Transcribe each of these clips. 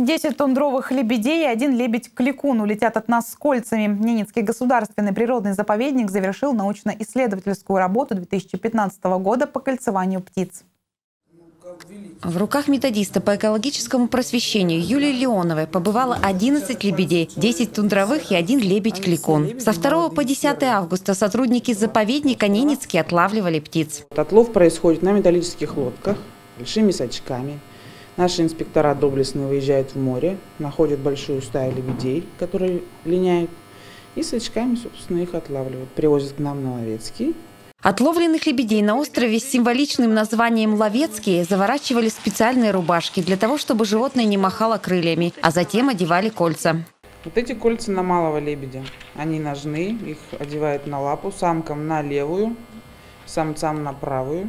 10 тундровых лебедей и 1 лебедь-кликун улетят от нас с кольцами. Ненецкий государственный природный заповедник завершил научно-исследовательскую работу 2015 года по кольцеванию птиц. В руках методиста по экологическому просвещению Юлии Леоновой побывало 11 лебедей, 10 тундровых и 1 лебедь-кликун. Со 2 по 10 августа сотрудники заповедника Ненецкий отлавливали птиц. Отлов происходит на металлических лодках, большими сачками. Наши инспектора доблестно выезжают в море, находят большую стаю лебедей, которые линяют, и с очками, собственно, их отлавливают. Привозят к нам на Ловецкий. Отловленных лебедей на острове с символичным названием Ловецкие заворачивали в специальные рубашки для того, чтобы животное не махало крыльями, а затем одевали кольца. Вот эти кольца на малого лебедя, они ножны, их одевают на лапу, самкам на левую, самцам на правую.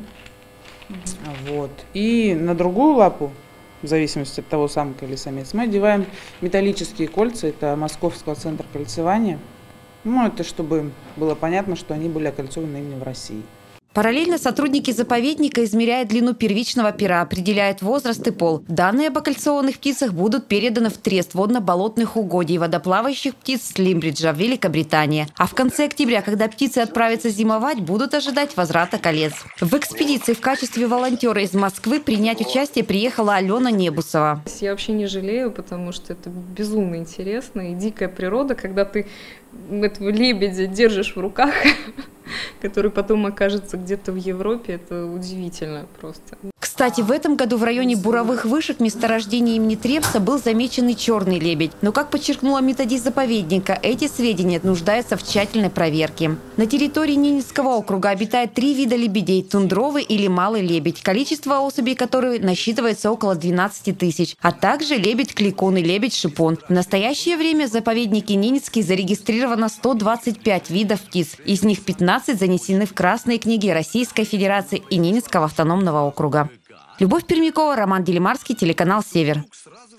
Вот. И на другую лапу, в зависимости от того, самка или самец, мы одеваем металлические кольца, это Московского центра кольцевания. Ну, это чтобы было понятно, что они были окольцованы именно в России. Параллельно сотрудники заповедника измеряют длину первичного пера, определяют возраст и пол. Данные об окольцованных птицах будут переданы в трест водно-болотных угодий водоплавающих птиц Слимбриджа в Великобритании. А в конце октября, когда птицы отправятся зимовать, будут ожидать возврата колец. В экспедиции в качестве волонтера из Москвы принять участие приехала Алена Небусова. Я вообще не жалею, потому что это безумно интересно. И дикая природа, когда ты этого лебедя держишь в руках, который потом окажется где-то в Европе, это удивительно просто. Кстати, в этом году в районе буровых вышек месторождения имени Трепса был замечен и черный лебедь. Но, как подчеркнула методист заповедника, эти сведения нуждаются в тщательной проверке. На территории Ненецкого округа обитает 3 вида лебедей – тундровый или малый лебедь, количество особей которых насчитывается около 12 тысяч, а также лебедь-кликун и лебедь-шипон. В настоящее время в заповеднике Ненецкий зарегистрировано 125 видов птиц, из них 15 занесены в Красные книги Российской Федерации и Ненецкого автономного округа. Любовь Пермякова, Роман Делимарский, телеканал «Север».